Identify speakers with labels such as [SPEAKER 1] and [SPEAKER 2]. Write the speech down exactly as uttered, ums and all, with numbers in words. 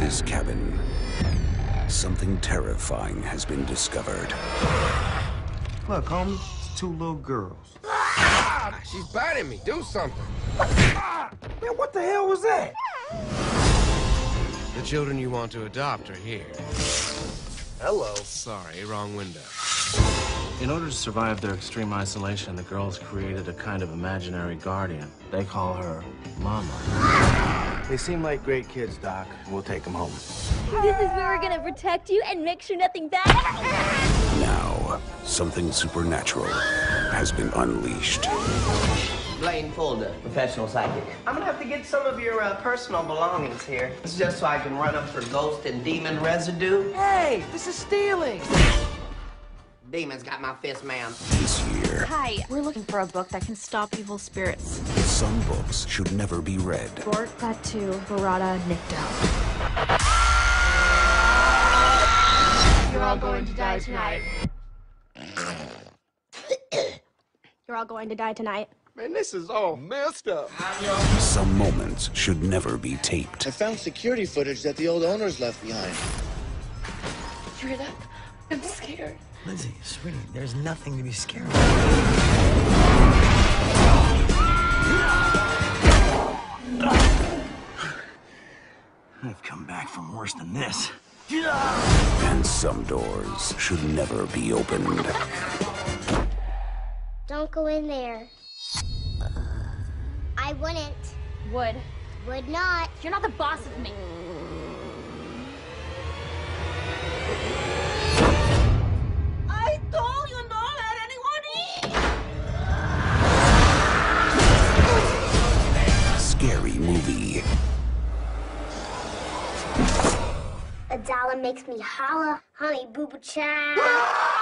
[SPEAKER 1] this cabin, something terrifying has been discovered.
[SPEAKER 2] Look, homie, it's two little girls.
[SPEAKER 3] Ah, she's biting me. Do something.
[SPEAKER 2] Ah, man, what the hell was that?
[SPEAKER 3] The children you want to adopt are here.
[SPEAKER 2] Hello.
[SPEAKER 3] Sorry, wrong window.
[SPEAKER 4] In order to survive their extreme isolation, the girls created a kind of imaginary guardian. They call her Mama.
[SPEAKER 2] They seem like great kids, Doc. We'll take them home.
[SPEAKER 5] This is where we're gonna protect you and make sure nothing bad.
[SPEAKER 1] Now, something supernatural has been unleashed.
[SPEAKER 6] Blaine Folder, professional psychic. I'm gonna have to get some of your uh, personal belongings here. It's just so I can run up for ghost and demon residue.
[SPEAKER 2] Hey, this is stealing.
[SPEAKER 6] Demons got my fist, ma'am.
[SPEAKER 1] This year,
[SPEAKER 5] Hi, we're looking for a book that can stop evil spirits.
[SPEAKER 1] some books should never be read.
[SPEAKER 5] Bort Batu Barada Nikto. You're all going to die tonight. You're all going to die tonight.
[SPEAKER 3] Man, this is all messed up.
[SPEAKER 1] Some moments should never be taped.
[SPEAKER 7] I found security footage that the old owners left behind.
[SPEAKER 5] You hear that? I'm scared.
[SPEAKER 8] Lindsay, sweetie, there's nothing to be scared of. I've come back from worse than this.
[SPEAKER 1] And some doors should never be opened.
[SPEAKER 9] Don't go in there. I wouldn't.
[SPEAKER 5] Would.
[SPEAKER 9] Would not.
[SPEAKER 5] You're not the boss of me. I told you don't let anyone eat.
[SPEAKER 1] Scary movie.
[SPEAKER 9] A dollar makes me holla, honey boo boo child.